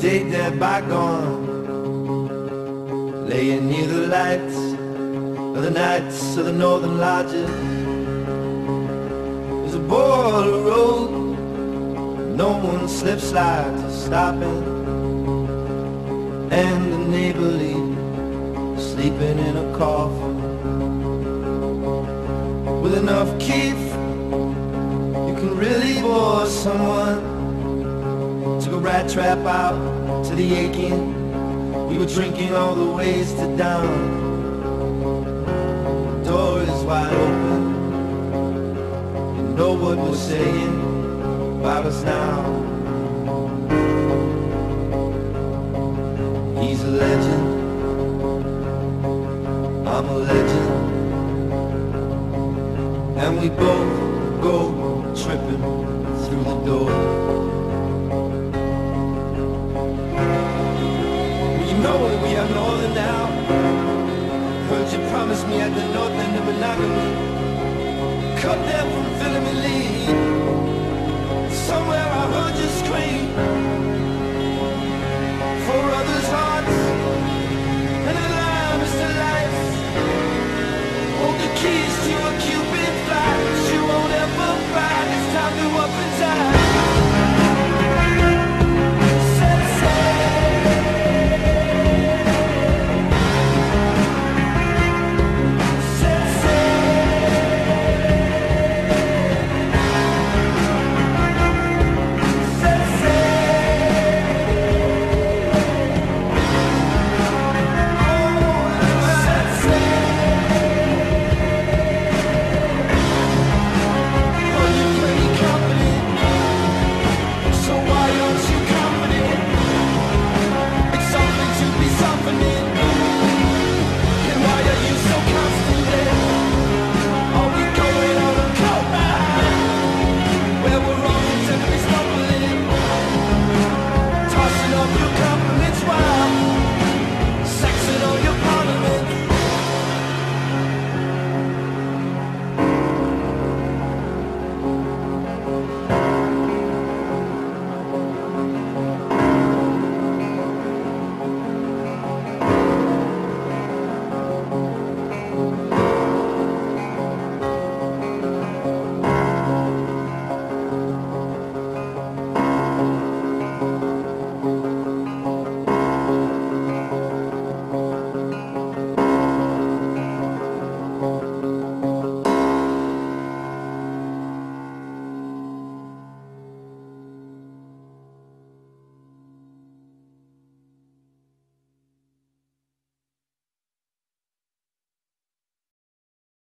day they're bygone, laying near the lights of the nights of the northern lodges. There's a border road, no one slips slides or stopping, and the neighbor leaves sleeping in a coffin. With enough keef, you can really bore someone. Took a rat trap out to the aching. We were drinking all the ways to down. The door is wide open. You know what we're saying about us now. He's a legend, I'm a legend, and we both go tripping through the door. You know that we are northern now. Heard you promise me at the north end of monogamy. Cut down